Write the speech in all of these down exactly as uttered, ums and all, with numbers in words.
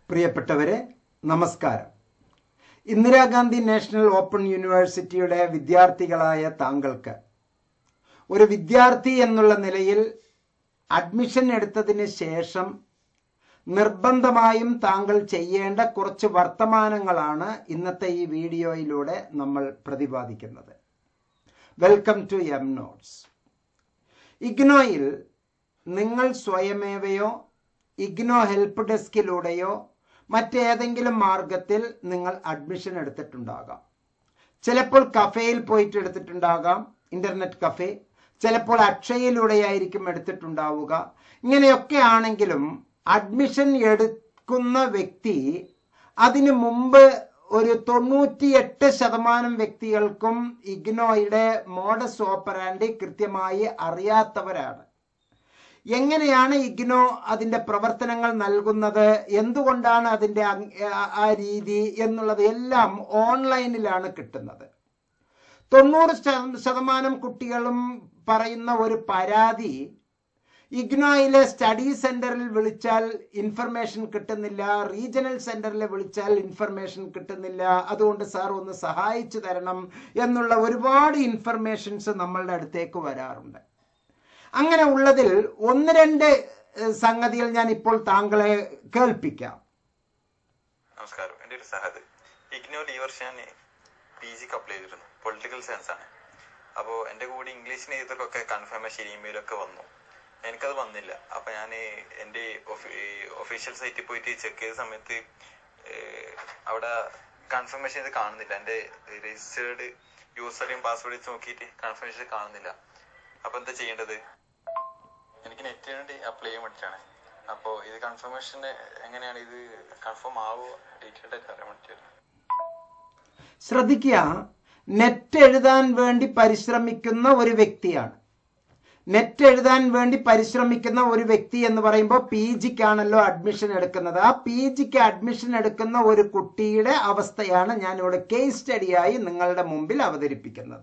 പ്രിയപ്പെട്ടവരെ നമസ്കാരം. Indira Gandhi national open യൂണിവേഴ്സിറ്റിയുടെ വിദ്യാർത്ഥികളായ താങ്കൾക്ക് ഒരു വിദ്യാർത്ഥി എന്നുള്ള നിലയിൽ അഡ്മിഷൻ എടുത്തതിന് ശേഷം നിർബന്ധമായും താങ്കൾ ചെയ്യേണ്ട കുറച്ച് വർത്തമാനങ്ങളാണ് ഇന്നത്തെ ഈ വീഡിയോയിലൂടെ നമ്മൾ പ്രതിപാദിക്കുന്നത്. Welcome to M notes. ഇഗ്നോയിൽ നിങ്ങൾ സ്വയമേവയോ ഇഗ്നോ ഹെൽപ്പ് ഡെസ്കിലൂടെയോ മറ്റേതെങ്കിലും മാർഗത്തിൽ നിങ്ങൾ അഡ്മിഷൻ എടുത്തിട്ടുണ്ടാകാം. ചിലപ്പോൾ കഫേയിൽ പോയിട്ട് എടുത്തിട്ടുണ്ടാകാം, ഇന്റർനെറ്റ് കഫേ. ചിലപ്പോൾ അക്ഷയയിലൂടെയായിരിക്കും എടുത്തിട്ടുണ്ടാവുക. ഇങ്ങനെയൊക്കെ ആണെങ്കിലും അഡ്മിഷൻ എടുക്കുന്ന വ്യക്തി അതിനു മുമ്പ് ഒരു തൊണ്ണൂറ്റിയെട്ട് ശതമാനം വ്യക്തികൾക്കും ഇഗ്നോയുടെ മോഡസ് ഓപ്പറാൻഡി കൃത്യമായി അറിയാത്തവരാണ്. എങ്ങനെയാണ് ഇഗ്നോ അതിൻ്റെ പ്രവർത്തനങ്ങൾ നൽകുന്നത്, എന്തുകൊണ്ടാണ് അതിൻ്റെ ആ രീതി എന്നുള്ളത് എല്ലാം ഓൺലൈനിലാണ് കിട്ടുന്നത്. തൊണ്ണൂറ് ശതമാനം കുട്ടികളും പറയുന്ന ഒരു പരാതി, ഇഗ്നോയിലെ സ്റ്റഡി സെന്ററിൽ വിളിച്ചാൽ ഇൻഫർമേഷൻ കിട്ടുന്നില്ല, റീജിയണൽ സെന്ററിൽ വിളിച്ചാൽ ഇൻഫർമേഷൻ കിട്ടുന്നില്ല, അതുകൊണ്ട് സാർ ഒന്ന് സഹായിച്ചു തരണം എന്നുള്ള ഒരുപാട് ഇൻഫർമേഷൻസ് നമ്മളുടെ അടുത്തേക്ക് വരാറുണ്ട്. അങ്ങനെ ഉള്ളതിൽ ഒന്ന് രണ്ട് സംഗതികൾ ഞാൻ ഇപ്പോൾ താങ്കളെ കേൾപ്പിക്കാം. നമസ്കാരം, എൻ്റെ ഒരു സഹദ്. ഇഗ്നോയിൽ ഈ വർഷം ഞാൻ പി ജിക്ക് അപ്ലൈ ചെയ്തിരുന്നു. പൊളിറ്റിക്കൽ സയൻസ് ആണ്. അപ്പോൾ എൻ്റെ കൂടെ ഇംഗ്ലീഷിന് ചെയ്തവർക്കൊക്കെ കൺഫർമേഷൻ ഇമെയിലൊക്കെ വന്നു. എനിക്കത് വന്നില്ല. അപ്പം ഞാൻ എൻ്റെ ഒഫീഷ്യൽ സൈറ്റിൽ പോയിട്ട് ചെക്ക് ചെയ്ത സമയത്ത് അവിടെ കൺഫർമേഷൻ ഇത് കാണുന്നില്ല. എൻ്റെ രജിസ്റ്റേർഡ് യൂസറേയും പാസ്വേഡ് വെച്ച് നോക്കിയിട്ട് കൺഫർമേഷൻ കാണുന്നില്ല. അപ്പോൾ എന്താ ചെയ്യേണ്ടത്? എനിക്ക് നെറ്റിന് വേണ്ടി അപ്ലൈ ചെയ്യാൻ വേണ്ടിയിട്ടാണ്. അപ്പോൾ ഇത് കൺഫർമേഷൻ എങ്ങനെയാണ്, ഇത് കൺഫേം ആവോ, ഡീറ്റെയിൽഡ് ആയിട്ട് അറിയാൻ വേണ്ടിയിട്ടാണ്. ശ്രദ്ധിക്കുക, നെറ്റ് എഴുതാൻ വേണ്ടി പരിശ്രമിക്കുന്ന ഒരു വ്യക്തിയാണ്. നെറ്റ് എഴുതാൻ വേണ്ടി പരിശ്രമിക്കുന്ന ഒരു വ്യക്തി എന്ന് പറയുമ്പോൾ പി ജിക്കാണല്ലോ അഡ്മിഷൻ എടുക്കുന്നത്. ആ പി ജിക്ക് അഡ്മിഷൻ എടുക്കുന്ന ഒരു കുട്ടിയുടെ അവസ്ഥയാണ് ഞാൻ ഇവിടെ കേസ് സ്റ്റഡിയായി നിങ്ങളുടെ മുമ്പിൽ അവതരിപ്പിക്കുന്നത്.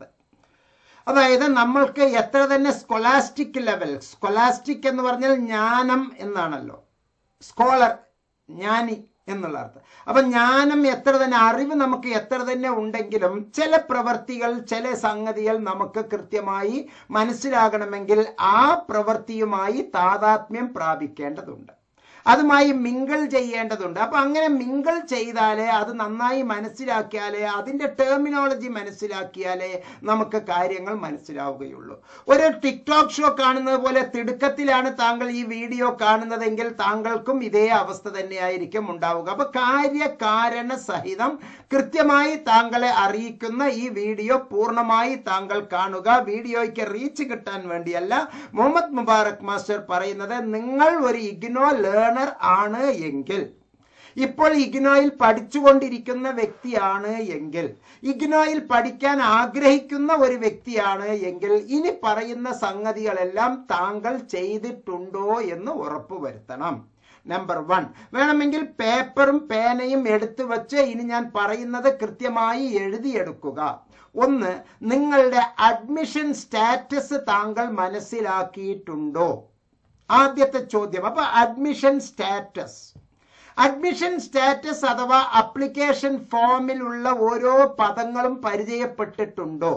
അതായത് നമ്മൾക്ക് എത്ര തന്നെ സ്കോളാസ്റ്റിക് ലെവൽ, സ്കോളാസ്റ്റിക് എന്ന് പറഞ്ഞാൽ ജ്ഞാനം എന്നാണല്ലോ, സ്കോളർ ജ്ഞാനി എന്നുള്ള അർത്ഥം. അപ്പൊ ജ്ഞാനം എത്ര തന്നെ, അറിവ് നമുക്ക് എത്ര തന്നെ ഉണ്ടെങ്കിലും ചില പ്രവൃത്തികൾ, ചില സംഗതികൾ നമുക്ക് കൃത്യമായി മനസ്സിലാകണമെങ്കിൽ ആ പ്രവൃത്തിയുമായി താതാത്മ്യം പ്രാപിക്കേണ്ടതുണ്ട്, അതുമായി മിങ്കിൾ ചെയ്യേണ്ടതുണ്ട്. അപ്പൊ അങ്ങനെ മിങ്കിൾ ചെയ്താലേ, അത് നന്നായി മനസ്സിലാക്കിയാലേ, അതിൻ്റെ ടെർമിനോളജി മനസ്സിലാക്കിയാലേ നമുക്ക് കാര്യങ്ങൾ മനസ്സിലാവുകയുള്ളൂ. ഒരു ടിക്ടോക്ക് ഷോ കാണുന്നത് പോലെ തിടുക്കത്തിലാണ് താങ്കൾ ഈ വീഡിയോ കാണുന്നതെങ്കിൽ താങ്കൾക്കും ഇതേ അവസ്ഥ തന്നെയായിരിക്കും ഉണ്ടാവുക. അപ്പൊ കാര്യകാരണ സഹിതം കൃത്യമായി താങ്കളെ അറിയിക്കുന്ന ഈ വീഡിയോ പൂർണ്ണമായി താങ്കൾ കാണുക. വീഡിയോയ്ക്ക് റീച്ച് കിട്ടാൻ വേണ്ടിയല്ല മുഹമ്മദ് മുബാറക് മാസ്റ്റർ പറയുന്നത്, നിങ്ങൾ ഒരു ഇഗ്നോ ലേണർ ആണ് എങ്കിൽ, ഇപ്പോൾ ഇഗ്നോയിൽ പഠിച്ചുകൊണ്ടിരിക്കുന്ന വ്യക്തിയാണ് എങ്കിൽ, ഇഗ്നോയിൽ പഠിക്കാൻ ആഗ്രഹിക്കുന്ന ഒരു വ്യക്തിയാണ് എങ്കിൽ, ഇനി പറയുന്ന സംഗതികളെല്ലാം താങ്കൾ ചെയ്തിട്ടുണ്ടോ എന്ന് ഉറപ്പുവരുത്തണം. നമ്പർ വൺ, വേണമെങ്കിൽ പേപ്പറും പേനയും എടുത്തു വച്ച് ഇനി ഞാൻ പറയുന്നത് കൃത്യമായി എഴുതിയെടുക്കുക. ഒന്ന്, നിങ്ങളുടെ അഡ്മിഷൻ സ്റ്റാറ്റസ് താങ്കൾ മനസ്സിലാക്കിയിട്ടുണ്ടോ? ആദ്യത്തെ ചോദ്യം. അപ്പൊ അഡ്മിഷൻ സ്റ്റാറ്റസ് അഡ്മിഷൻ സ്റ്റാറ്റസ് അഥവാ അപ്ലിക്കേഷൻ ഫോമിലുള്ള ഓരോ പദങ്ങളും പരിചയപ്പെട്ടിട്ടുണ്ടോ?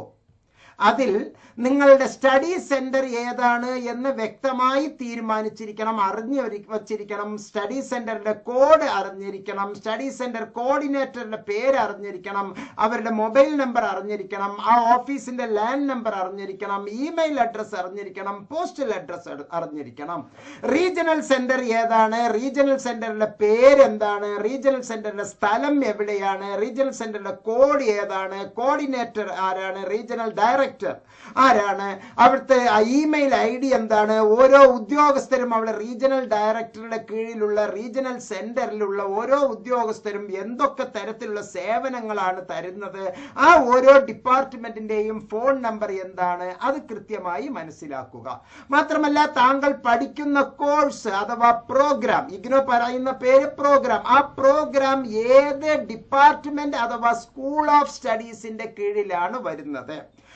അതിൽ നിങ്ങളുടെ സ്റ്റഡി സെന്റർ ഏതാണ് എന്ന് വ്യക്തമായി തീരുമാനിച്ചിരിക്കണം, അറിഞ്ഞു വച്ചിരിക്കണം. സ്റ്റഡി സെന്ററിന്റെ കോഡ് അറിഞ്ഞിരിക്കണം, സ്റ്റഡി സെന്റർ കോർഡിനേറ്ററുടെ പേര് അറിഞ്ഞിരിക്കണം, അവരുടെ മൊബൈൽ നമ്പർ അറിഞ്ഞിരിക്കണം, ആ ഓഫീസിന്റെ ലാൻഡ് നമ്പർ അറിഞ്ഞിരിക്കണം, ഇമെയിൽ അഡ്രസ് അറിഞ്ഞിരിക്കണം, പോസ്റ്റൽ അഡ്രസ് അറിഞ്ഞിരിക്കണം. റീജിയണൽ സെന്റർ ഏതാണ്, റീജിയണൽ സെന്ററിന്റെ പേര് എന്താണ്, റീജിയണൽ സെന്ററിന്റെ സ്ഥലം എവിടെയാണ്, റീജിയണൽ സെന്ററിന്റെ കോഡ് ഏതാണ്, കോർഡിനേറ്റർ ആരാണ്, റീജിയണൽ ഡയറക്ടർ ആരാണ്, അവിടുത്തെ ഇമെയിൽ ഐ ഡി എന്താണ്, ഓരോ ഉദ്യോഗസ്ഥരും അവിടെ റീജിയണൽ ഡയറക്ടറുടെ കീഴിലുള്ള റീജിയണൽ സെന്ററിലുള്ള ഓരോ ഉദ്യോഗസ്ഥരും എന്തൊക്കെ തരത്തിലുള്ള സേവനങ്ങളാണ് തരുന്നത്, ആ ഓരോ ഡിപ്പാർട്ട്മെന്റിന്റെയും ഫോൺ നമ്പർ എന്താണ്, അത് കൃത്യമായി മനസ്സിലാക്കുക. മാത്രമല്ല താങ്കൾ പഠിക്കുന്ന കോഴ്സ് അഥവാ പ്രോഗ്രാം, ഇഗ്നോ പറയുന്ന പേര് പ്രോഗ്രാം, ആ പ്രോഗ്രാം ഏത് ഡിപ്പാർട്ട്മെന്റ് അഥവാ സ്കൂൾ ഓഫ് സ്റ്റഡീസിന്റെ കീഴിലാണ് വരുന്നത്,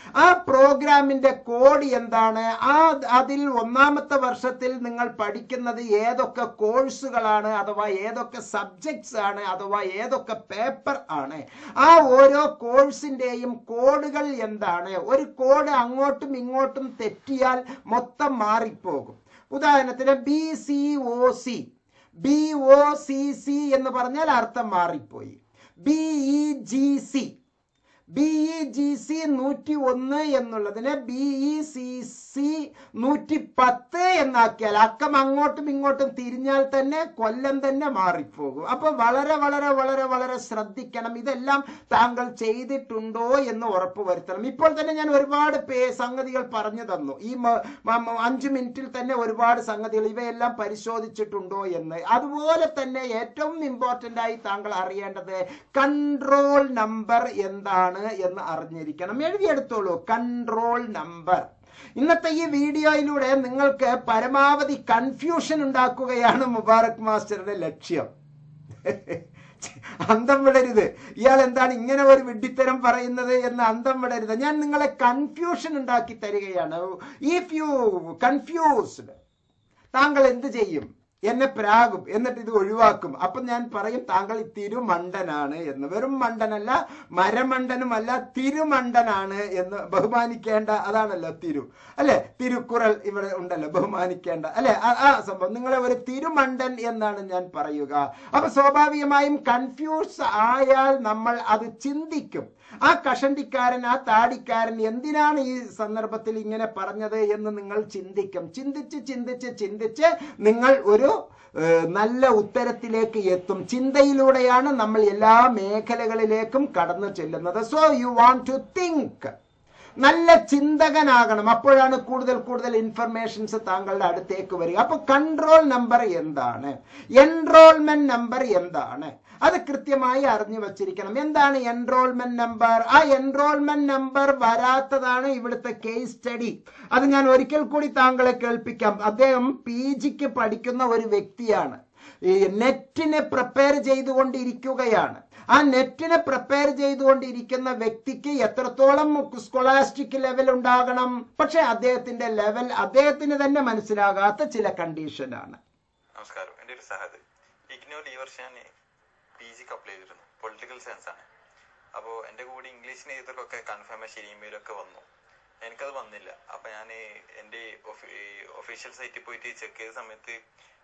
ആ പ്രോഗ്രാമിന്റെ കോഡ് എന്താണ്, ആ അതിൽ ഒന്നാമത്തെ വർഷത്തിൽ നിങ്ങൾ പഠിക്കുന്നത് ഏതൊക്കെ കോഴ്സുകളാണ്, അഥവാ ഏതൊക്കെ സബ്ജക്ട്സ് ആണ്, അഥവാ ഏതൊക്കെ പേപ്പർ ആണ്, ആ ഓരോ കോഴ്സിന്റെയും കോഡുകൾ എന്താണ്. ഒരു കോഡ് അങ്ങോട്ടും ഇങ്ങോട്ടും തെറ്റിയാൽ മൊത്തം മാറിപ്പോകും. ഉദാഹരണത്തിന് B C O C, B O C C എന്ന് പറഞ്ഞാൽ അർത്ഥം മാറിപ്പോയി. B E G C, B E G C നൂറ്റി ഒന്ന് എന്നുള്ളതിന് ബി ഇ സി സി നൂറ്റി പത്ത് എന്നാക്കിയാൽ അക്കം അങ്ങോട്ടും ഇങ്ങോട്ടും തിരിഞ്ഞാൽ തന്നെ കൊല്ലം തന്നെ മാറിപ്പോകും. അപ്പൊ വളരെ വളരെ വളരെ വളരെ ശ്രദ്ധിക്കണം. ഇതെല്ലാം താങ്കൾ ചെയ്തിട്ടുണ്ടോ എന്ന് ഉറപ്പുവരുത്തണം. ഇപ്പോൾ തന്നെ ഞാൻ ഒരുപാട് പേ സംഗതികൾ പറഞ്ഞു തന്നു. ഈ അഞ്ചു മിനിറ്റിൽ തന്നെ ഒരുപാട് സംഗതികൾ, ഇവയെല്ലാം പരിശോധിച്ചിട്ടുണ്ടോ എന്ന്. അതുപോലെ തന്നെ ഏറ്റവും ഇമ്പോർട്ടന്റ് ആയി താങ്കൾ അറിയേണ്ടത് കൺട്രോൾ നമ്പർ എന്താണ് എന്ന് അറിഞ്ഞിരിക്കണം. എഴുതിയെടുത്തോളൂ, കൺട്രോൾ നമ്പർ. ഇന്നത്തെ ഈ വീഡിയോയിലൂടെ നിങ്ങൾക്ക് പരമാവധി കൺഫ്യൂഷൻ ഉണ്ടാക്കുകയാണ് മുബാറക് മാസ്റ്ററുടെ ലക്ഷ്യം. അന്തം വിടരുത്, ഇയാൾ എന്താണ് ഇങ്ങനെ ഒരു വിഡ്ഢിത്തരം പറയുന്നത് എന്ന് അന്തം വിടരുത്. ഞാൻ നിങ്ങളെ കൺഫ്യൂഷൻ ഉണ്ടാക്കി തരികയാണ്. ഇഫ് യു കൺഫ്യൂസ്ഡ്, താങ്കൾ എന്ത് ചെയ്യും? എന്നെ പ്രാകും, എന്നിട്ട് ഇത് ഒഴിവാക്കും. അപ്പൊ ഞാൻ പറയും താങ്കൾ തിരുമണ്ടനാണ് എന്ന്. വെറും മണ്ടനല്ല, മരമണ്ടനുമല്ല, തിരുമണ്ടനാണ് എന്ന് ബഹുമാനിക്കേണ്ട. അതാണല്ലോ തിരു, അല്ലെ? തിരുക്കുറൾ ഇവിടെ ഉണ്ടല്ലോ, ബഹുമാനിക്കേണ്ട, അല്ലെ? ആ സംഭവം നിങ്ങളെ ഒരു തിരുമണ്ടൻ എന്നാണ് ഞാൻ പറയുക. അപ്പൊ സ്വാഭാവികമായും കൺഫ്യൂസ് ആയാൽ നമ്മൾ അത് ചിന്തിക്കും. ആ കഷണ്ടിക്കാരൻ, ആ താടിക്കാരൻ എന്തിനാണ് ഈ സന്ദർഭത്തിൽ ഇങ്ങനെ പറഞ്ഞത് എന്ന് നിങ്ങൾ ചിന്തിക്കും. ചിന്തിച്ച് ചിന്തിച്ച് ചിന്തിച്ച് നിങ്ങൾ ഒരു നല്ല ഉത്തരത്തിലേക്ക് എത്തും. ചിന്തയിലൂടെയാണ് നമ്മൾ എല്ലാ മേഖലകളിലേക്കും കടന്നു ചെല്ലുന്നത്. So you want to think, നല്ല ചിന്തകനാകണം. അപ്പോഴാണ് കൂടുതൽ കൂടുതൽ ഇൻഫർമേഷൻസ് താങ്കളുടെ അടുത്തേക്ക് വരിക. അപ്പൊ കൺട്രോൾ നമ്പർ എന്താണ്, എൻറോൾമെന്റ് നമ്പർ എന്താണ്, അത് കൃത്യമായി അറിഞ്ഞു വച്ചിരിക്കണം. എന്താണ് എൻറോൾമെന്റ് നമ്പർ? ആ എൻറോൾമെന്റ് നമ്പർ വരാത്തതാണ് ഇവിടുത്തെ കേസ് സ്റ്റഡി. അത് ഞാൻ ഒരിക്കൽ കൂടി താങ്കളെ കേൾപ്പിക്കാം. അദ്ദേഹം പി ജിക്ക് പഠിക്കുന്ന ഒരു വ്യക്തിയാണ്. ഈ നെറ്റിനെ പ്രിപ്പയർ ചെയ്തുകൊണ്ടിരിക്കുകയാണ്. ആ നെറ്റിനെ പ്രിപ്പയർ ചെയ്തുകൊണ്ടിരിക്കുന്ന വ്യക്തിക്ക് എത്രത്തോളം സ്കോളാസ്റ്റിക് ലെവൽ ഉണ്ടാകണം? പക്ഷെ അദ്ദേഹത്തിന്റെ ലെവൽ അദ്ദേഹത്തിന് തന്നെ മനസ്സിലാകാത്ത ചില കണ്ടീഷനാണ്. നമസ്കാരം, എൻ്റെ ഒരു സഹദ്. ഇഗ്നോയിൽ ഈ വർഷം ഞാൻ പി ജിക്ക് അപ്ലൈ ചെയ്തിരുന്നു. പൊളിറ്റിക്കൽ സയൻസ് ആണ്. അപ്പോൾ എൻ്റെ കൂടെ ഇംഗ്ലീഷിന് എഴുതൊക്കെ കൺഫർമേഷൻ ഇമെയിലൊക്കെ വന്നു. എനിക്കത് വന്നില്ല. അപ്പം ഞാൻ എൻ്റെ ഒഫീഷ്യൽ സൈറ്റിൽ പോയിട്ട് ചെക്ക് ചെയ്ത സമയത്ത്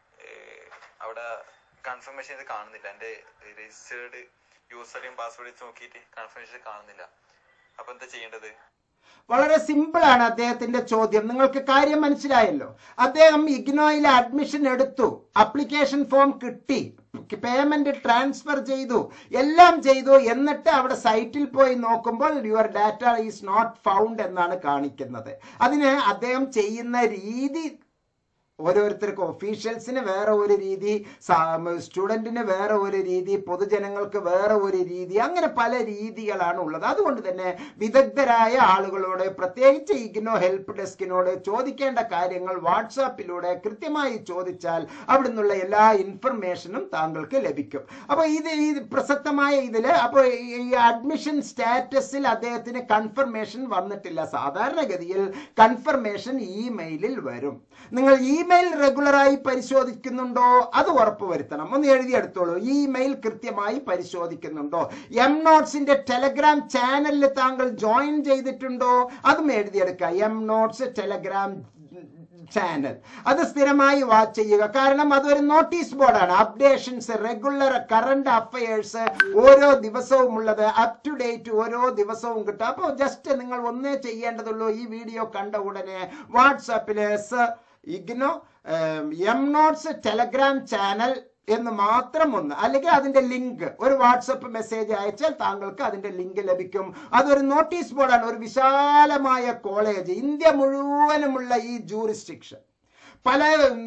അവിടെ കൺഫർമേഷൻ ഇത് കാണുന്നില്ല. എൻ്റെ രജിസ്റ്റേർഡ് യൂസറും പാസ്വേഡ് നോക്കിയിട്ട് കൺഫർമേഷൻ കാണുന്നില്ല. അപ്പം എന്താ ചെയ്യേണ്ടത്? വളരെ സിമ്പിൾ ആണ് അദ്ദേഹത്തിന്റെ ചോദ്യം. നിങ്ങൾക്ക് കാര്യം മനസ്സിലായല്ലോ. അദ്ദേഹം ഇഗ്നോയിൽ അഡ്മിഷൻ എടുത്തു, അപ്ലിക്കേഷൻ ഫോം കിട്ടി, പേയ്മെന്റ് ട്രാൻസ്ഫർ ചെയ്തു, എല്ലാം ചെയ്തു. എന്നിട്ട് അവിടെ സൈറ്റിൽ പോയി നോക്കുമ്പോൾ your data is not found എന്നാണ് കാണിക്കുന്നത്. അതിന് അദ്ദേഹം ചെയ്യുന്ന രീതി ഓരോരുത്തർക്കും, ഒഫീഷ്യൽസിന് വേറെ ഒരു രീതി, സ്റ്റുഡന്റിന് വേറെ ഒരു രീതി, പൊതുജനങ്ങൾക്ക് വേറെ ഒരു രീതി, അങ്ങനെ പല രീതികളാണ് ഉള്ളത്. അതുകൊണ്ട് തന്നെ വിദഗ്ധരായ ആളുകളോട്, പ്രത്യേകിച്ച് ഇഗ്നോ ഹെൽപ്പ് ഡെസ്കിനോട് ചോദിക്കേണ്ട കാര്യങ്ങൾ വാട്സാപ്പിലൂടെ കൃത്യമായി ചോദിച്ചാൽ അവിടെ നിന്നുള്ള എല്ലാ ഇൻഫർമേഷനും താങ്കൾക്ക് ലഭിക്കും. അപ്പൊ ഇത് ഈ പ്രസക്തമായ ഇതില് അപ്പോൾ ഈ അഡ്മിഷൻ സ്റ്റാറ്റസിൽ അദ്ദേഹത്തിന് കൺഫർമേഷൻ വന്നിട്ടില്ല. സാധാരണഗതിയിൽ കൺഫർമേഷൻ ഇമെയിലിൽ വരും. നിങ്ങൾ ഇമെയിൽ റെഗുലറായി പരിശോധിക്കുന്നുണ്ടോ? അത് ഉറപ്പുവരുത്തണം. ഒന്ന് എഴുതിയെടുത്തോളൂ, ഇമെയിൽ കൃത്യമായി പരിശോധിക്കുന്നുണ്ടോ? എം നോട്ട്സിന്റെ ടെലഗ്രാം ചാനലിൽ താങ്കൾ ജോയിൻ ചെയ്തിട്ടുണ്ടോ? അതും എഴുതിയെടുക്കുക. എം നോട്ട്സ് ടെലഗ്രാം ചാനൽ അത് സ്ഥിരമായി വാച്ച് ചെയ്യുക. കാരണം അതൊരു നോട്ടീസ് ബോർഡാണ്. അപ്ഡേഷൻസ്, റെഗുലർ കറണ്ട് അഫയേഴ്സ് ഓരോ ദിവസവും ഉള്ളത്, അപ് ടു ഡേറ്റ് ഓരോ ദിവസവും കിട്ടും. അപ്പോൾ ജസ്റ്റ് നിങ്ങൾ ഒന്നേ ചെയ്യേണ്ടതുള്ളൂ. ഈ വീഡിയോ കണ്ട ഉടനെ വാട്സാപ്പില് IGNOU M notes Telegram channel എന്ന് മാത്രം ഒന്ന്, അല്ലെങ്കിൽ അതിന്റെ ലിങ്ക്, ഒരു വാട്സപ്പ് മെസ്സേജ് അയച്ചാൽ താങ്കൾക്ക് അതിന്റെ ലിങ്ക് ലഭിക്കും. അതൊരു നോട്ടീസ് ബോർഡാണ്. ഒരു വിശാലമായ കോളേജ്, ഇന്ത്യ മുഴുവനുമുള്ള ഈ ജൂറിസ്ഡിക്ഷൻ, പല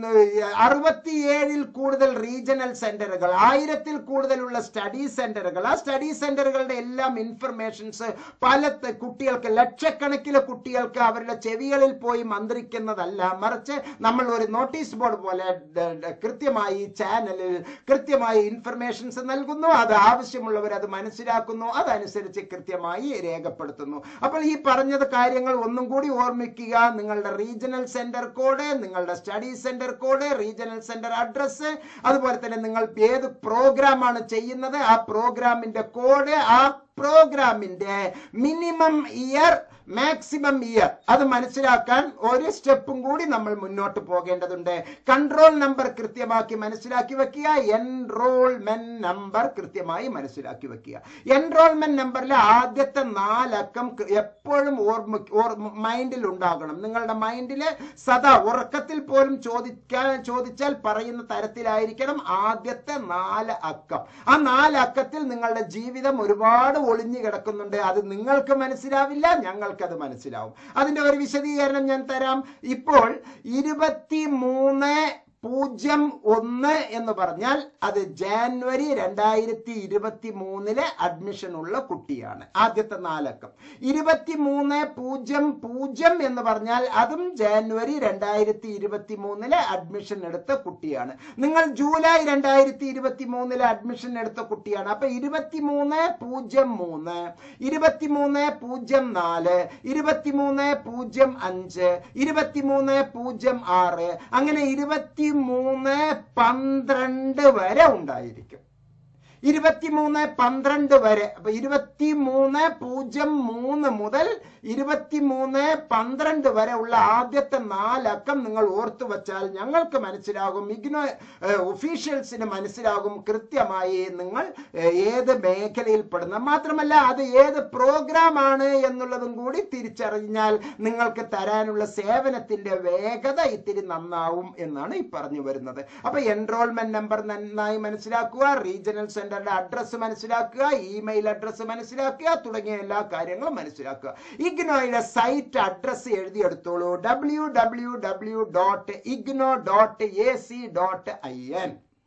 അറുപത്തിയേഴിൽ കൂടുതൽ റീജിയണൽ സെന്ററുകൾ, ആയിരത്തിൽ കൂടുതലുള്ള സ്റ്റഡി സെന്ററുകൾ. ആ സ്റ്റഡി സെന്ററുകളുടെ എല്ലാം ഇൻഫർമേഷൻസ് പല കുട്ടികൾക്ക്, ലക്ഷക്കണക്കിന് കുട്ടികൾക്ക് അവരുടെ ചെവികളിൽ പോയി മന്ത്രിക്കുന്നതല്ല, മറിച്ച് നമ്മൾ ഒരു നോട്ടീസ് ബോർഡ് പോലെ കൃത്യമായി ചാനലിൽ കൃത്യമായി ഇൻഫർമേഷൻസ് നൽകുന്നു. അത് ആവശ്യമുള്ളവർ അത് മനസ്സിലാക്കുന്നു, അതനുസരിച്ച് കൃത്യമായി രേഖപ്പെടുത്തുന്നു. അപ്പോൾ ഈ പറഞ്ഞത് കാര്യങ്ങൾ ഒന്നും കൂടി ഓർമ്മിക്കുക. നിങ്ങളുടെ റീജിയണൽ സെന്റർ കോഡ്, നിങ്ങളുടെ study centre code, regional centre address, അതുപോലെ തന്നെ നിങ്ങൾ ഏത് പ്രോഗ്രാമാണ് ചെയ്യുന്നത് ആ പ്രോഗ്രാമിന്റെ കോഡ്, ആ പ്രോഗ്രാമിന്റെ മിനിമം ഇയർ, മാക്സിമം ഇയർ, അത് മനസ്സിലാക്കാൻ ഒരു സ്റ്റെപ്പും കൂടി നമ്മൾ മുന്നോട്ട് പോകേണ്ടതുണ്ട്. കൺട്രോൾ നമ്പർ കൃത്യമാക്കി മനസ്സിലാക്കി വെക്കുക. എൻറോൾമെന്റ് നമ്പർ കൃത്യമായി മനസ്സിലാക്കി വെക്കുക. എൻറോൾമെന്റ് നമ്പറിലെ ആദ്യത്തെ നാലക്കം എപ്പോഴും ഓർമ്മ മൈൻഡിൽ ഉണ്ടാകണം. നിങ്ങളുടെ മൈൻഡില് സദാ ഉറക്കത്തിൽ പോലും ചോദിക്കാൻ ചോദിച്ചാൽ പറയുന്ന തരത്തിലായിരിക്കണം ആദ്യത്തെ നാല് അക്കം. ആ നാല് അക്കത്തിൽ നിങ്ങളുടെ ജീവിതം ഒരുപാട് ഒളിഞ്ഞു കിടക്കുന്നുണ്ട്. അത് നിങ്ങൾക്ക് മനസ്സിലാവില്ല, ഞങ്ങൾക്കത് മനസ്സിലാവും. അതിന്റെ ഒരു വിശദീകരണം ഞാൻ തരാം. ഇപ്പോൾ ഇരുപത്തി മൂന്ന് പൂജ്യം ഒന്ന് എന്ന് പറഞ്ഞാൽ അത് ജാനുവരി രണ്ടായിരത്തി ഇരുപത്തി മൂന്നിലെ അഡ്മിഷൻ ഉള്ള കുട്ടിയാണ്. ആദ്യത്തെ നാലക്കം. ഇരുപത്തി മൂന്ന് പൂജ്യം പൂജ്യം എന്ന് പറഞ്ഞാൽ അതും ജാനുവരി രണ്ടായിരത്തി ഇരുപത്തി മൂന്നിലെ അഡ്മിഷൻ എടുത്ത കുട്ടിയാണ്. നിങ്ങൾ ജൂലൈ രണ്ടായിരത്തി ഇരുപത്തി മൂന്നിലെ അഡ്മിഷൻ എടുത്ത കുട്ടിയാണ്. അപ്പൊ ഇരുപത്തി മൂന്ന് പൂജ്യം മൂന്ന്, ഇരുപത്തി മൂന്ന് പൂജ്യം നാല്, ഇരുപത്തി മൂന്ന് പൂജ്യം അഞ്ച്, ഇരുപത്തി മൂന്ന് പൂജ്യം ആറ്, അങ്ങനെ ഇരുപത്തി മൂന്ന് പന്ത്രണ്ട് വരെ ഉണ്ടായിരിക്കും. ഇരുപത്തിമൂന്ന് പന്ത്രണ്ട് വരെ. അപ്പൊ ഇരുപത്തി മൂന്ന് പൂജ്യം മൂന്ന് മുതൽ ഇരുപത്തിമൂന്ന് പന്ത്രണ്ട് വരെ ഉള്ള ആദ്യത്തെ നാലക്കം നിങ്ങൾ ഓർത്തു വച്ചാൽ ഞങ്ങൾക്ക് മനസ്സിലാകും, ഇഗ്നോ ഒഫീഷ്യൽസിന് മനസ്സിലാകും കൃത്യമായി നിങ്ങൾ ഏത് മേഖലയിൽ പെടുന്ന. മാത്രമല്ല അത് ഏത് പ്രോഗ്രാം ആണ് എന്നുള്ളതും കൂടി തിരിച്ചറിഞ്ഞാൽ നിങ്ങൾക്ക് തരാനുള്ള സേവനത്തിന്റെ വേഗത ഇത്തിരി നന്നാവും എന്നാണ് ഈ പറഞ്ഞു വരുന്നത്. അപ്പൊ എൻറോൾമെന്റ് നമ്പർ നന്നായി മനസ്സിലാക്കുക, റീജിയണൽ സെന്റർ അഡ്രസ് മനസ്സിലാക്കുക, ഇമെയിൽ അഡ്രസ് മനസ്സിലാക്കുക, തുടങ്ങിയ എല്ലാ കാര്യങ്ങളും മനസ്സിലാക്കുക. ഇഗ്നോയുടെ സൈറ്റ് അഡ്രസ് എഴുതിയെടുത്തോളൂ. W W W dot IGNOU dot A C dot I N.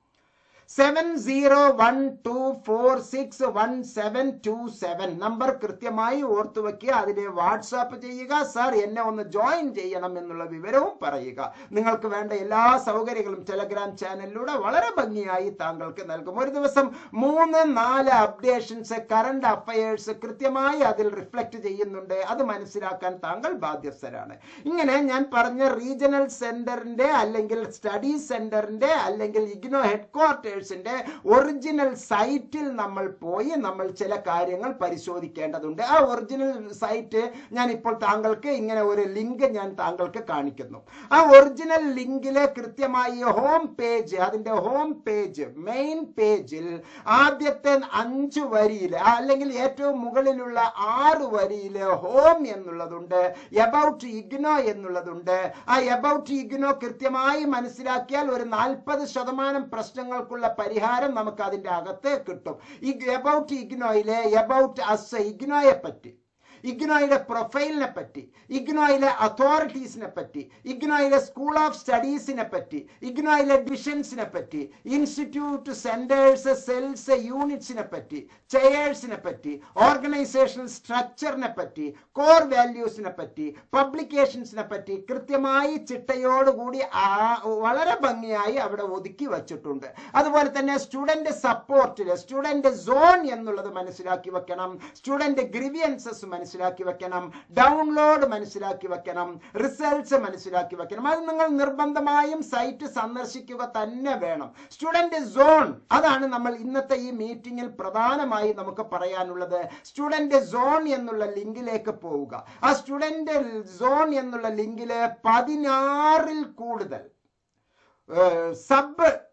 Seven zero one two four six one seven two seven number കൃത്യമായി ഓർത്തു വയ്ക്കുക. അതിനെ വാട്സാപ്പ് ചെയ്യുക. സാർ എന്നെ ഒന്ന് ജോയിൻ ചെയ്യണം എന്നുള്ള വിവരവും പറയുക. നിങ്ങൾക്ക് വേണ്ട എല്ലാ സൗകര്യങ്ങളും ടെലഗ്രാം ചാനലിലൂടെ വളരെ ഭംഗിയായി താങ്കൾക്ക് നൽകും. ഒരു ദിവസം മൂന്ന് നാല് അപ്ഡേഷൻസ്, കറണ്ട് അഫയേഴ്സ് കൃത്യമായി അതിൽ റിഫ്ലക്ട് ചെയ്യുന്നുണ്ട്. അത് മനസ്സിലാക്കാൻ താങ്കൾ ബാധ്യസ്ഥരാണ്. ഇങ്ങനെ ഞാൻ പറഞ്ഞ റീജിയണൽ സെന്ററിന്റെ അല്ലെങ്കിൽ സ്റ്റഡി സെന്ററിന്റെ അല്ലെങ്കിൽ ഇഗ്നോ ഹെഡ്ക്വാർട്ടേഴ്സ് ഒറിജിനൽ സൈറ്റിൽ നമ്മൾ പോയി നമ്മൾ ചില കാര്യങ്ങൾ പരിശോധിക്കേണ്ടതുണ്ട്. ആ ഒറിജിനൽ സൈറ്റ് ഞാൻ ഇപ്പോൾ താങ്കൾക്ക് ഇങ്ങനെ ഒരു ലിങ്ക് ഞാൻ താങ്കൾക്ക് കാണിക്കുന്നു. ആ ഒറിജിനൽ ലിങ്കിലെ കൃത്യമായി ഹോം പേജ്, അതിന്റെ ഹോം പേജ് മെയിൻ പേജിൽ ആദ്യത്തെ അഞ്ചു വരിയിൽ അല്ലെങ്കിൽ ഏറ്റവും മുകളിലുള്ള ആറ് വരിയിൽ ഹോം എന്നുള്ളതുണ്ട്, എബൌട്ട് ഇഗ്നോ എന്നുള്ളതുണ്ട്. ആ എബൌട്ട് ഇഗ്നോ കൃത്യമായി മനസ്സിലാക്കിയാൽ ഒരു നാൽപ്പത് ശതമാനം പ്രശ്നങ്ങൾക്കുള്ള പരിഹാരം നമുക്ക് അതിന്റെ അകത്ത് കിട്ടും. ഈ എബൌട്ട് ഇഗ്നോയിലെ എബൌട്ട് അസ്, ഇഗ്നോയെ പറ്റി, ഇഗ്നോയുടെ പ്രൊഫൈലിനെ പറ്റി, ഇഗ്നോയിലെ അതോറിറ്റീസിനെ പറ്റി, ഇഗ്നോയിലെ സ്കൂൾ ഓഫ് സ്റ്റഡീസിനെ പറ്റി, ഇഗ്നോയിലെ ഡിവിഷൻസിനെ പറ്റി, ഇൻസ്റ്റിറ്റ്യൂട്ട്, സെന്റേഴ്സ്, സെൽസ്, യൂണിറ്റ്സിനെ പറ്റി, ചെയേഴ്സിനെ പറ്റി, ഓർഗനൈസേഷണൽ സ്ട്രക്ചറിനെ പറ്റി, കോർ വാല്യൂസിനെ പറ്റി, പബ്ലിക്കേഷൻസിനെ പറ്റി കൃത്യമായി ചിട്ടയോടുകൂടി വളരെ ഭംഗിയായി അവിടെ ഒതുക്കി വച്ചിട്ടുണ്ട്. അതുപോലെ തന്നെ സ്റ്റുഡന്റ് സപ്പോർട്ടില് സ്റ്റുഡന്റ് സോൺ എന്നുള്ളത് മനസ്സിലാക്കി വെക്കണം, സ്റ്റുഡന്റ് ഗ്രീവിയൻസസ് മനസ്സിലാക്കി വെക്കണം, ഡൗൺലോഡ് മനസ്സിലാക്കി വെക്കണം, റിസൾട്ട്സ് മനസ്സിലാക്കി വെക്കണം. അത് നിങ്ങൾ നിർബന്ധമായും സൈറ്റ് സന്ദർശിക്കുക തന്നെ വേണം. സ്റ്റുഡന്റ് സോൺ, അതാണ് നമ്മൾ ഇന്നത്തെ ഈ മീറ്റിംഗിൽ പ്രധാനമായി നമുക്ക് പറയാനുള്ളത്. സ്റ്റുഡന്റ് സോൺ എന്നുള്ള ലിങ്കിലേക്ക് പോവുക. ആ സ്റ്റുഡന്റ് സോൺ എന്നുള്ള ലിങ്കില് പതിനാറിൽ കൂടുതൽ സബ്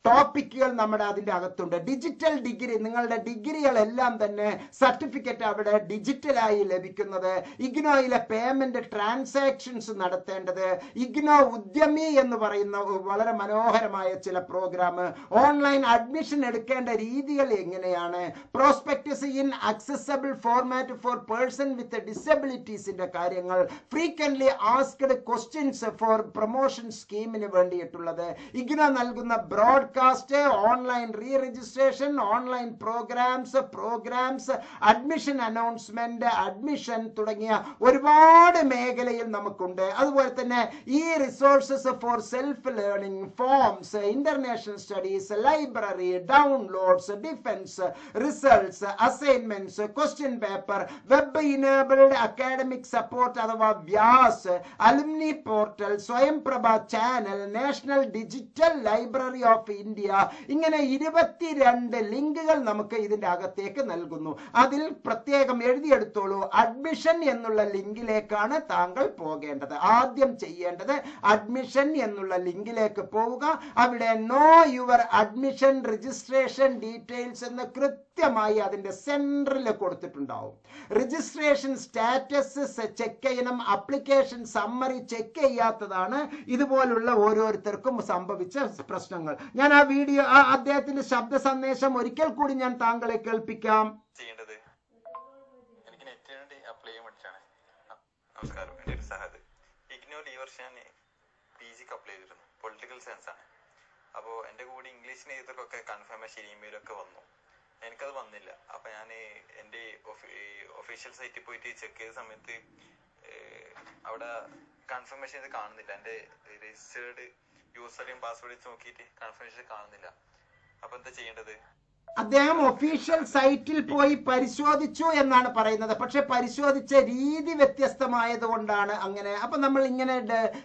ടോപ്പിക്കുകൾ നമ്മുടെ അതിൻ്റെ അകത്തുണ്ട്. ഡിജിറ്റൽ ഡിഗ്രി, നിങ്ങളുടെ ഡിഗ്രികളെല്ലാം തന്നെ സർട്ടിഫിക്കറ്റ് അവിടെ ഡിജിറ്റലായി ലഭിക്കുന്നത്. ഇഗ്നോയിലെ പേയ്മെന്റ് ട്രാൻസാക്ഷൻസ് നടത്തേണ്ടത്, ഇഗ്നോ ഉദ്യമി എന്ന് പറയുന്ന വളരെ മനോഹരമായ ചില പ്രോഗ്രാം, ഓൺലൈൻ അഡ്മിഷൻ എടുക്കേണ്ട രീതികൾ എങ്ങനെയാണ്, prospectus in accessible format for person with ഡിസബിലിറ്റീസിന്റെ കാര്യങ്ങൾ, frequently asked questions for promotion സ്കീമിന് വേണ്ടിയിട്ടുള്ളത്, ഇഗ്നോ നൽകുന്ന broadcast, online re registration, online programmes programmes admission announcement, admission തുടങ്ങിയ ഒരുപാട് മേഖലയിൽ നമുക്കുണ്ട്. അതുപോലെ തന്നെ ഈ resources for self learning, forms, international studies, library, downloads, defence, results, assignments, question paper, web enabled academic support അഥവാ Vyas, alumni portal, Swayamprabha channel, national digital library of India, ഇങ്ങനെ ഇരുപത്തിരണ്ട് ലിങ്കുകൾ നമുക്ക് ഇതിന്റെ അകത്തേക്ക് നൽകുന്നു. അതിൽ പ്രത്യേകം എഴുതിയെടുത്തോളൂ, അഡ്മിഷൻ എന്നുള്ള ലിങ്കിലേക്കാണ് താങ്കൾ പോകേണ്ടത്. ആദ്യം ചെയ്യേണ്ടത് അഡ്മിഷൻ എന്നുള്ള ലിങ്കിലേക്ക് പോവുക. അവിടെ know your admission registration details എന്ന് കൃത്യമായി അതിന്റെ സെന്ററിൽ കൊടുത്തിട്ടുണ്ടാവും. രജിസ്ട്രേഷൻ സ്റ്റാറ്റസ് ചെക്ക് ചെയ്യണം. അപ്ലിക്കേഷൻ സമ്മറി ചെക്ക് ചെയ്യാത്തതാണ് ഇതുപോലുള്ള ഓരോരുത്തർക്കും സംഭവിച്ച പ്രശ്നങ്ങൾ. ഞാൻ ആ വീഡിയോ, ആ അദ്ദേഹത്തിന്റെ ശബ്ദ സന്ദേശം ഒരിക്കൽ കൂടി ഞാൻ താങ്കളെ കേൾപ്പിക്കാം. ചെയ്യേണ്ടത് എനിക്ക് നെറ്റിന് വേണ്ടി അപ്ലൈ ചെയ്യാൻ വേണ്ടിയിട്ടാണ്. നമസ്കാരം, എൻ്റെ ഒരു സഹദ്. ഇഗ്നോയിൽ ഈ വർഷം ഞാൻ പി ജിക്ക് അപ്ലൈ ചെയ്തിരുന്നു. പൊളിറ്റിക്കൽ സയൻസ് ആണ്. അപ്പോൾ എൻ്റെ കൂടെ ഇംഗ്ലീഷിന് എഴുതൊക്കെ കൺഫർമേഷൻ ഇമെയിലൊക്കെ വന്നു. എനിക്കത് വന്നില്ല. അപ്പം ഞാൻ എൻ്റെ ഒഫീഷ്യൽ സൈറ്റിൽ പോയിട്ട് ചെക്ക് ചെയ്ത സമയത്ത് അവിടെ കൺഫർമേഷൻ ഇത് കാണുന്നില്ല. എൻ്റെ രജിസ്റ്റേർഡ് യൂസറും പാസ്വേഡ് നോക്കിയിട്ട് കൺഫർമേഷൻ കാണുന്നില്ല. അപ്പം എന്താ ചെയ്യേണ്ടത്? അദ്ദേഹം ഒഫീഷ്യൽ സൈറ്റിൽ പോയി പരിശോധിച്ചു എന്നാണ് പറയുന്നത്. പക്ഷെ പരിശോധിച്ച രീതി വ്യത്യസ്തമായത് കൊണ്ടാണ് അങ്ങനെ. അപ്പൊ നമ്മൾ ഇങ്ങനെ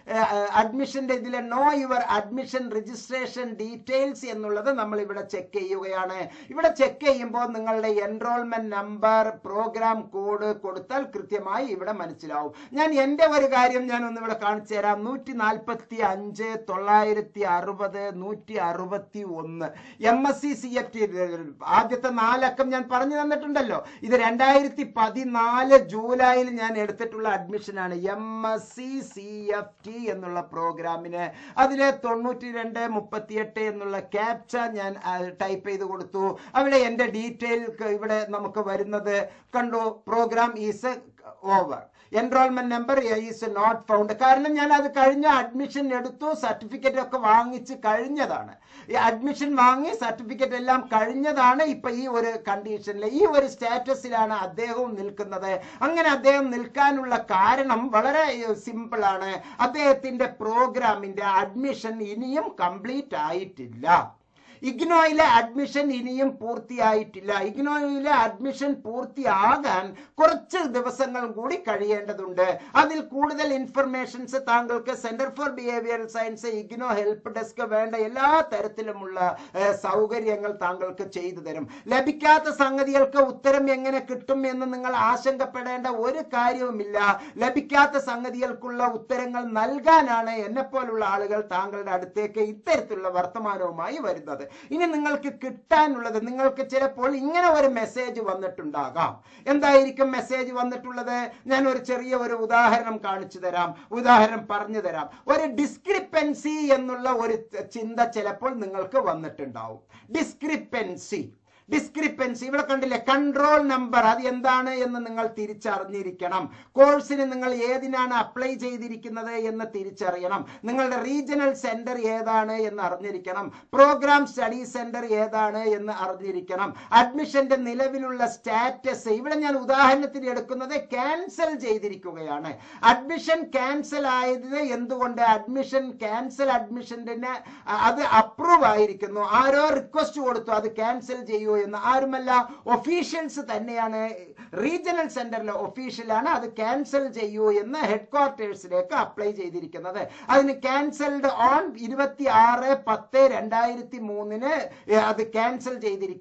അഡ്മിഷന്റെ ഇതിലെ know your admission registration details എന്നുള്ളത് നമ്മൾ ഇവിടെ ചെക്ക് ചെയ്യുകയാണ്. ഇവിടെ ചെക്ക് ചെയ്യുമ്പോൾ നിങ്ങളുടെ എൻറോൾമെന്റ് നമ്പർ, പ്രോഗ്രാം കോഡ് കൊടുത്താൽ കൃത്യമായി ഇവിടെ മനസ്സിലാവും. ഞാൻ എൻ്റെ ഒരു കാര്യം ഞാൻ ഒന്ന് ഇവിടെ കാണിച്ചു തരാം. നൂറ്റി നാൽപ്പത്തി അഞ്ച് തൊള്ളായിരത്തി അറുപത് നൂറ്റി അറുപത്തി ഒന്ന് M S C C F T ആദ്യത്തെ നാലക്കം ഞാൻ പറഞ്ഞു തന്നിട്ടുണ്ടല്ലോ. ഇത് രണ്ടായിരത്തി പതിനാല് ജൂലൈയിൽ ഞാൻ എടുത്തിട്ടുള്ള അഡ്മിഷനാണ്. M S C C F T എന്നുള്ള പ്രോഗ്രാമിന് അതിലെ തൊണ്ണൂറ്റി രണ്ട് മുപ്പത്തിയെട്ട് എന്നുള്ള ക്യാപ്ച ഞാൻ ടൈപ്പ് ചെയ്ത് കൊടുത്തു. അവിടെ എൻ്റെ ഡീറ്റെയിൽ ഇവിടെ നമുക്ക് വരുന്നത് കണ്ടു. Programme is over, enrolment number is not found. കാരണം ഞാൻ അത് കഴിഞ്ഞ അഡ്മിഷൻ എടുത്തു, സർട്ടിഫിക്കറ്റ് ഒക്കെ വാങ്ങിച്ച് കഴിഞ്ഞതാണ്. ഈ അഡ്മിഷൻ വാങ്ങി സർട്ടിഫിക്കറ്റ് എല്ലാം കഴിഞ്ഞതാണ്. ഇപ്പൊ ഈ ഒരു കണ്ടീഷനിൽ, ഈ ഒരു സ്റ്റാറ്റസിലാണ് അദ്ദേഹവും നിൽക്കുന്നത്. അങ്ങനെ അദ്ദേഹം നിൽക്കാനുള്ള കാരണം വളരെ സിമ്പിൾ ആണ്. അദ്ദേഹത്തിന്റെ പ്രോഗ്രാമിന്റെ അഡ്മിഷൻ ഇനിയും കംപ്ലീറ്റ് ആയിട്ടില്ല. ഇഗ്നോയിലെ അഡ്മിഷൻ ഇനിയും പൂർത്തിയായിട്ടില്ല. ഇഗ്നോയിലെ അഡ്മിഷൻ പൂർത്തിയാകാൻ കുറച്ച് ദിവസങ്ങൾ കൂടി കഴിയേണ്ടതുണ്ട്. അതിൽ കൂടുതൽ ഇൻഫർമേഷൻസ് താങ്കൾക്ക് centre for behavioural science, IGNOU help desk വേണ്ട എല്ലാ തരത്തിലുമുള്ള സൗകര്യങ്ങൾ താങ്കൾക്ക് ചെയ്തു തരും. ലഭിക്കാത്ത സംഗതികൾക്ക് ഉത്തരം എങ്ങനെ കിട്ടും എന്ന് നിങ്ങൾ ആശങ്കപ്പെടേണ്ട ഒരു കാര്യവുമില്ല. ലഭിക്കാത്ത സംഗതികൾക്കുള്ള ഉത്തരങ്ങൾ നൽകാനാണ് എന്നെപ്പോലുള്ള ആളുകൾ താങ്കളുടെ അടുത്തേക്ക് ഇത്തരത്തിലുള്ള വർത്തമാനവുമായി വരുന്നത്. ഇനി നിങ്ങൾക്ക് കിട്ടാനുള്ളത്, നിങ്ങൾക്ക് ചിലപ്പോൾ ഇങ്ങനെ ഒരു മെസ്സേജ് വന്നിട്ടുണ്ടാകാം. എന്തായിരിക്കും മെസ്സേജ് വന്നിട്ടുള്ളത്? ഞാൻ ഒരു ചെറിയ ഒരു ഉദാഹരണം കാണിച്ചു തരാം, ഉദാഹരണം പറഞ്ഞു തരാം. ഒരു ഡിസ്ക്രിപ്പൻസി എന്നുള്ള ഒരു ചിന്ത ചിലപ്പോൾ നിങ്ങൾക്ക് വന്നിട്ടുണ്ടാവും. ഡിസ്ക്രിപ്പൻസി ഡിസ്ക്രിപ്പൻസി ഇവിടെ കണ്ടില്ലേ, കൺട്രോൾ നമ്പർ, അത് എന്താണ് എന്ന് നിങ്ങൾ തിരിച്ചറിഞ്ഞിരിക്കണം. കോഴ്സിന് നിങ്ങൾ ഏതിനാണ് അപ്ലൈ ചെയ്തിരിക്കുന്നത് എന്ന് തിരിച്ചറിയണം. നിങ്ങളുടെ റീജിയണൽ സെന്റർ ഏതാണ് എന്ന് അറിഞ്ഞിരിക്കണം. പ്രോഗ്രാം സ്റ്റഡി സെന്റർ ഏതാണ് എന്ന് അറിഞ്ഞിരിക്കണം. അഡ്മിഷന്റെ നിലവിലുള്ള സ്റ്റാറ്റസ്, ഇവിടെ ഞാൻ ഉദാഹരണത്തിന് എടുക്കുന്നത് ക്യാൻസൽ ചെയ്തിരിക്കുകയാണ്. അഡ്മിഷൻ ക്യാൻസൽ ആയത് എന്തുകൊണ്ട്? അഡ്മിഷൻ ക്യാൻസൽ അഡ്മിഷന്റെ അത് അപ്രൂവ് ആയിരിക്കുന്നു. ആരോ റിക്വസ്റ്റ് കൊടുത്തു അത് ക്യാൻസൽ ചെയ്യൂ എന്ന്. ആരുമല്ല, ഒഫീഷ്യൽസ് തന്നെയാണ്. റീജിയണൽ സെന്ററിലെ ഒഫീഷ്യലാണ് അത് ക്യാൻസൽ ചെയ്യൂ എന്ന് ഹെഡ് ക്വാർട്ടേഴ്സിലേക്ക് അപ്ലൈ ചെയ്തിരിക്കുന്നത്. അതിന് ക്യാൻസൽഡ് ഓൺ ഇരുപത്തി ആറ് പത്ത് രണ്ടായിരത്തി മൂന്നിന് അത് ക്യാൻസൽ ചെയ്തിരിക്കുന്നു.